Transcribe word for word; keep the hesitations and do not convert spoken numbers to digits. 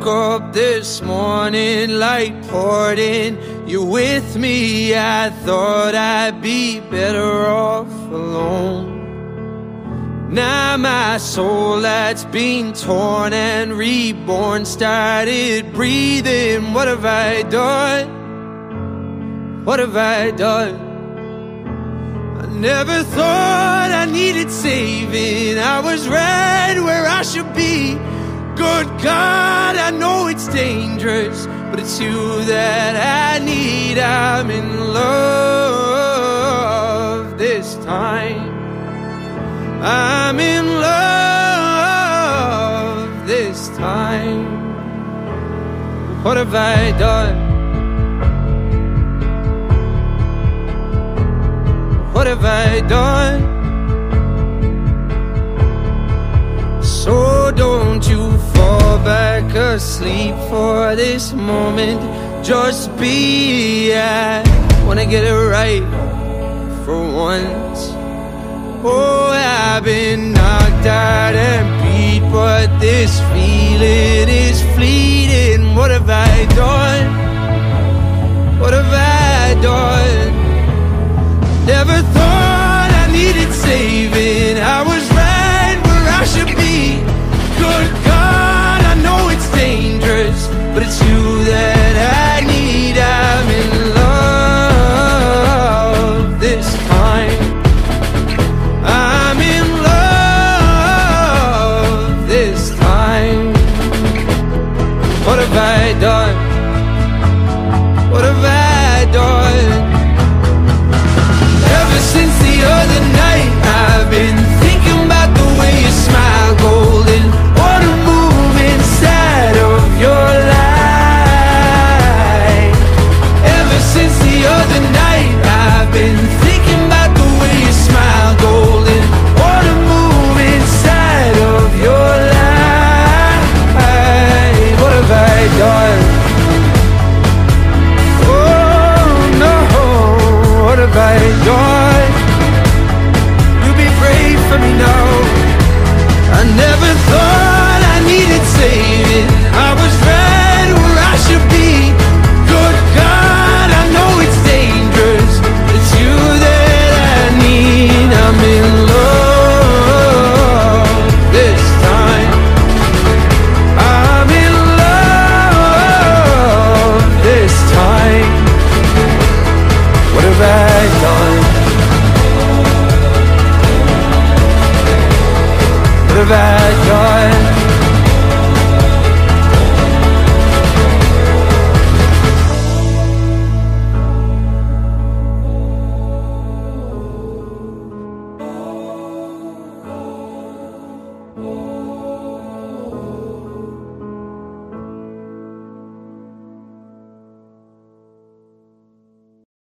woke up this morning, light poured in. You're with me, I thought I'd be better off alone. Now my soul that's been torn and reborn started breathing. What have I done? What have I done? I never thought I needed saving. I was right where I should be. Good God, I know it's dangerous, but it's you that I need. I'm in love this time. I'm in love this time. What have I done? What have I done? So don't you fall back asleep for this moment. Just be, I wanna get it right for once. Oh, I've been knocked out and beat, but this feeling is fleeting. What have I done?